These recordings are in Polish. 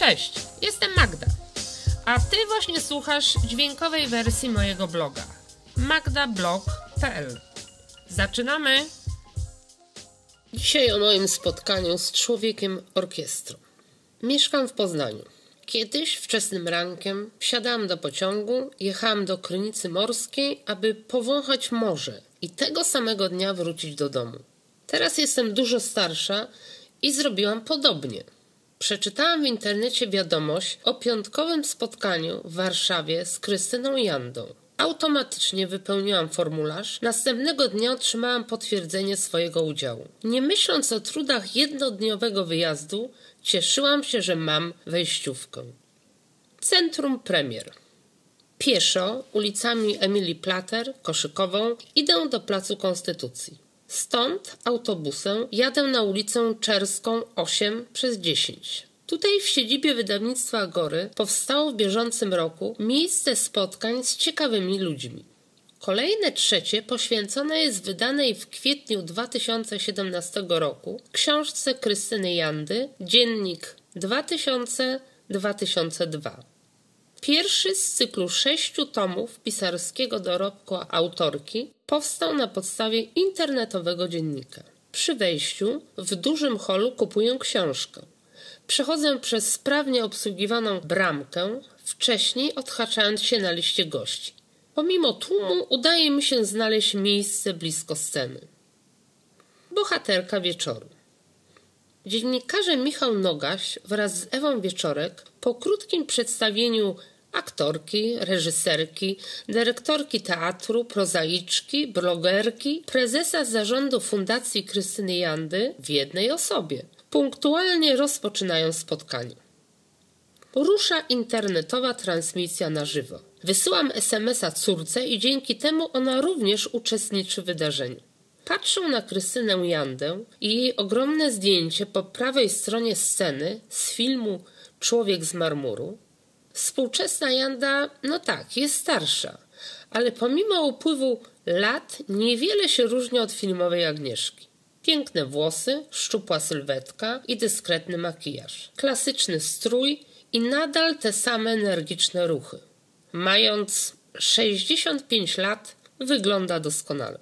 Cześć, jestem Magda, a Ty właśnie słuchasz dźwiękowej wersji mojego bloga magdablog.pl. Zaczynamy! Dzisiaj o moim spotkaniu z człowiekiem orkiestrą. Mieszkam w Poznaniu. Kiedyś wczesnym rankiem wsiadałam do pociągu, jechałam do Krynicy Morskiej, aby powąchać morze i tego samego dnia wrócić do domu. Teraz jestem dużo starsza i zrobiłam podobnie. Przeczytałam w internecie wiadomość o piątkowym spotkaniu w Warszawie z Krystyną Jandą. Automatycznie wypełniłam formularz, następnego dnia otrzymałam potwierdzenie swojego udziału. Nie myśląc o trudach jednodniowego wyjazdu, cieszyłam się, że mam wejściówkę. Centrum premier. Pieszo ulicami Emilii Plater, Koszykową idę do Placu Konstytucji. Stąd autobusem jadę na ulicę Czerską 8/10. Tutaj w siedzibie wydawnictwa Agory powstało w bieżącym roku miejsce spotkań z ciekawymi ludźmi. Kolejne trzecie poświęcone jest wydanej w kwietniu 2017 roku książce Krystyny Jandy Dziennik 2000-2002. Pierwszy z cyklu 6 tomów pisarskiego dorobku autorki powstał na podstawie internetowego dziennika. Przy wejściu w dużym holu kupuję książkę. Przechodzę przez sprawnie obsługiwaną bramkę, wcześniej odhaczając się na liście gości. Pomimo tłumu udaje mi się znaleźć miejsce blisko sceny. Bohaterka wieczoru. Dziennikarze Michał Nogaś wraz z Ewą Wieczorek po krótkim przedstawieniu aktorki, reżyserki, dyrektorki teatru, prozaiczki, blogerki, prezesa zarządu Fundacji Krystyny Jandy w jednej osobie punktualnie rozpoczynają spotkanie. Rusza internetowa transmisja na żywo. Wysyłam SMS-a córce i dzięki temu ona również uczestniczy w wydarzeniu. Patrzę na Krystynę Jandę i jej ogromne zdjęcie po prawej stronie sceny z filmu Człowiek z marmuru. Współczesna Janda, no tak, jest starsza, ale pomimo upływu lat niewiele się różni od filmowej Agnieszki. Piękne włosy, szczupła sylwetka i dyskretny makijaż. Klasyczny strój i nadal te same energiczne ruchy. Mając 65 lat wygląda doskonale.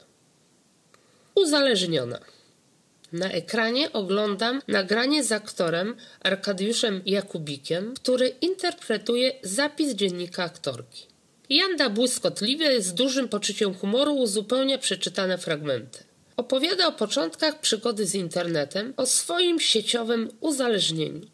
Uzależniona. Na ekranie oglądam nagranie z aktorem Arkadiuszem Jakubikiem, który interpretuje zapis dziennika aktorki. Janda błyskotliwie, z dużym poczuciem humoru uzupełnia przeczytane fragmenty. Opowiada o początkach przygody z internetem, o swoim sieciowym uzależnieniu.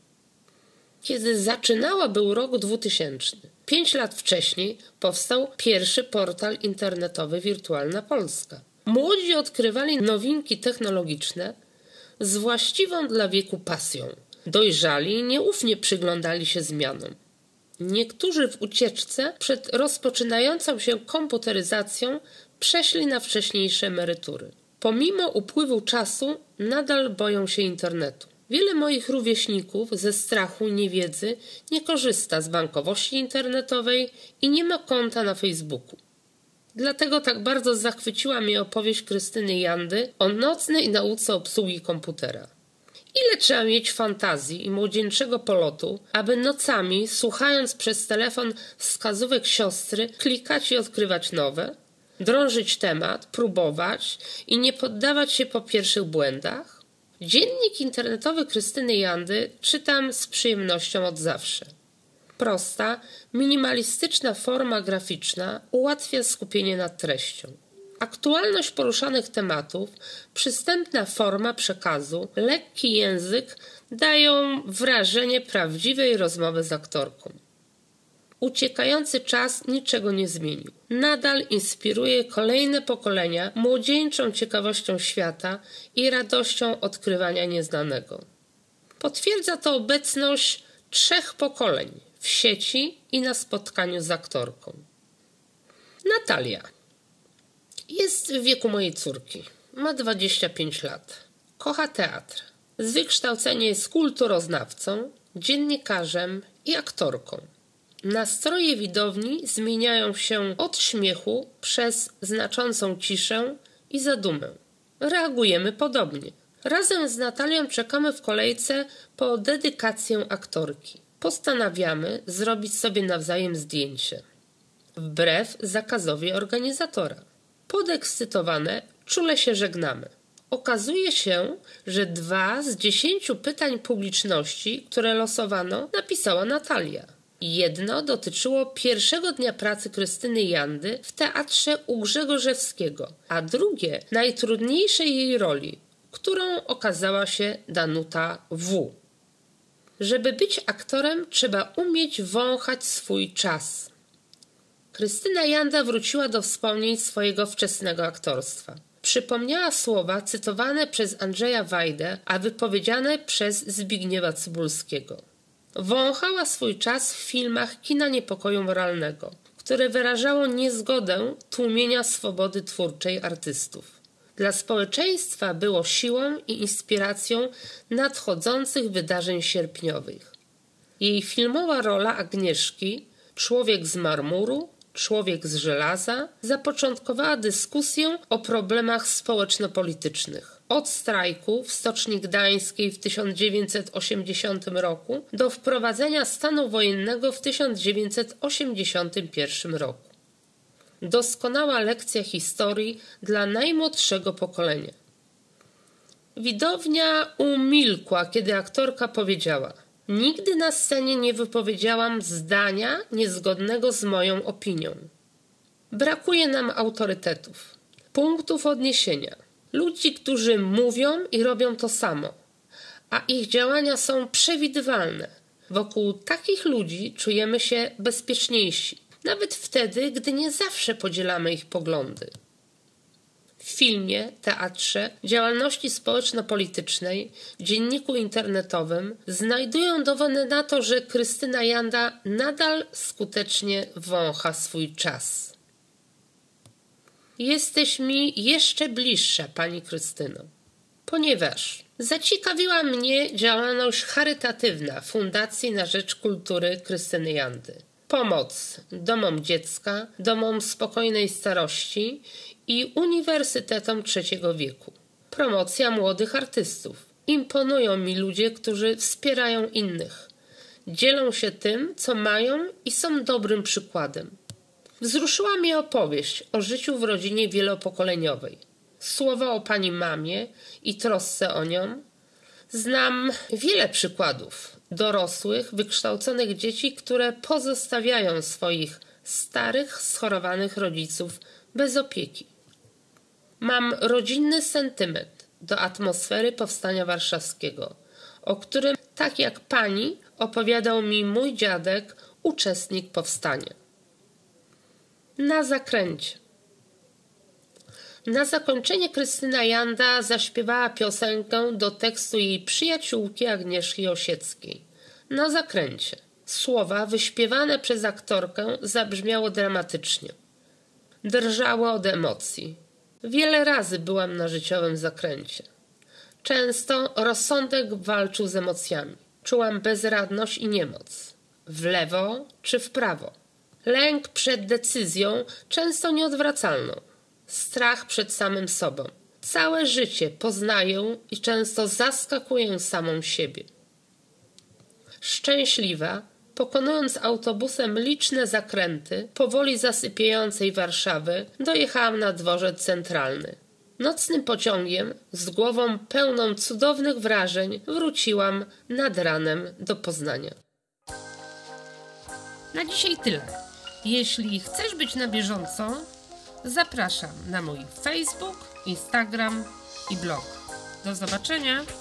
Kiedy zaczynała, był rok 2000. 5 lat wcześniej powstał pierwszy portal internetowy Wirtualna Polska. Młodzi odkrywali nowinki technologiczne z właściwą dla wieku pasją. Dojrzali nieufnie przyglądali się zmianom. Niektórzy w ucieczce przed rozpoczynającą się komputeryzacją przeszli na wcześniejsze emerytury. Pomimo upływu czasu nadal boją się internetu. Wiele moich rówieśników ze strachu, niewiedzy nie korzysta z bankowości internetowej i nie ma konta na Facebooku. Dlatego tak bardzo zachwyciła mnie opowieść Krystyny Jandy o nocnej nauce obsługi komputera. Ile trzeba mieć fantazji i młodzieńczego polotu, aby nocami, słuchając przez telefon wskazówek siostry, klikać i odkrywać nowe, drążyć temat, próbować i nie poddawać się po pierwszych błędach? Dziennik internetowy Krystyny Jandy czytam z przyjemnością od zawsze. Prosta, minimalistyczna forma graficzna ułatwia skupienie nad treścią. Aktualność poruszanych tematów, przystępna forma przekazu, lekki język dają wrażenie prawdziwej rozmowy z aktorką. Uciekający czas niczego nie zmienił. Nadal inspiruje kolejne pokolenia młodzieńczą ciekawością świata i radością odkrywania nieznanego. Potwierdza to obecność 3 pokoleń w sieci i na spotkaniu z aktorką. Natalia. Jest w wieku mojej córki. Ma 25 lat. Kocha teatr. Z wykształcenia jest kulturoznawcą, dziennikarzem i aktorką. Nastroje widowni zmieniają się od śmiechu przez znaczącą ciszę i zadumę. Reagujemy podobnie. Razem z Natalią czekamy w kolejce po dedykację aktorki. Postanawiamy zrobić sobie nawzajem zdjęcie. Wbrew zakazowi organizatora. Podekscytowane czule się żegnamy. Okazuje się, że 2 z 10 pytań publiczności, które losowano, napisała Natalia. Jedno dotyczyło pierwszego dnia pracy Krystyny Jandy w Teatrze u Grzegorzewskiego, a drugie najtrudniejszej jej roli, którą okazała się Danuta W. Żeby być aktorem, trzeba umieć wąchać swój czas. Krystyna Janda wróciła do wspomnień swojego wczesnego aktorstwa. Przypomniała słowa cytowane przez Andrzeja Wajdę, a wypowiedziane przez Zbigniewa Cybulskiego. Wąchała swój czas w filmach kina niepokoju moralnego, które wyrażało niezgodę tłumienia swobody twórczej artystów. Dla społeczeństwa było siłą i inspiracją nadchodzących wydarzeń sierpniowych. Jej filmowa rola Agnieszki, Człowiek z marmuru, Człowiek z żelaza, zapoczątkowała dyskusję o problemach społeczno-politycznych. Od strajku w Stoczni Gdańskiej w 1980 roku do wprowadzenia stanu wojennego w 1981 roku. Doskonała lekcja historii dla najmłodszego pokolenia. Widownia umilkła, kiedy aktorka powiedziała: nigdy na scenie nie wypowiedziałam zdania niezgodnego z moją opinią. Brakuje nam autorytetów, punktów odniesienia, ludzi, którzy mówią i robią to samo, a ich działania są przewidywalne. Wokół takich ludzi czujemy się bezpieczniejsi, nawet wtedy, gdy nie zawsze podzielamy ich poglądy. W filmie, teatrze, działalności społeczno-politycznej, dzienniku internetowym znajdują dowody na to, że Krystyna Janda nadal skutecznie wącha swój czas. Jesteś mi jeszcze bliższa, pani Krystyno, ponieważ zaciekawiła mnie działalność charytatywna Fundacji na Rzecz Kultury Krystyny Jandy. Pomoc domom dziecka, domom spokojnej starości i uniwersytetom trzeciego wieku. Promocja młodych artystów. Imponują mi ludzie, którzy wspierają innych. Dzielą się tym, co mają i są dobrym przykładem. Wzruszyła mnie opowieść o życiu w rodzinie wielopokoleniowej. Słowa o pani mamie i trosce o nią. Znam wiele przykładów dorosłych, wykształconych dzieci, które pozostawiają swoich starych, schorowanych rodziców bez opieki. Mam rodzinny sentyment do atmosfery Powstania Warszawskiego, o którym, tak jak pani, opowiadał mi mój dziadek, uczestnik powstania. Na zakręcie. Na zakończenie Krystyna Janda zaśpiewała piosenkę do tekstu jej przyjaciółki Agnieszki Osieckiej. Na zakręcie. Słowa wyśpiewane przez aktorkę zabrzmiało dramatycznie. Drżały od emocji. Wiele razy byłam na życiowym zakręcie. Często rozsądek walczył z emocjami. Czułam bezradność i niemoc. W lewo czy w prawo. Lęk przed decyzją, często nieodwracalną. Strach przed samym sobą. Całe życie poznaję i często zaskakuję samą siebie. Szczęśliwa, pokonując autobusem liczne zakręty powoli zasypiającej Warszawy, dojechałam na dworzec centralny. Nocnym pociągiem, z głową pełną cudownych wrażeń, wróciłam nad ranem do Poznania. Na dzisiaj tyle. Jeśli chcesz być na bieżąco, zapraszam na mój Facebook, Instagram i blog. Do zobaczenia!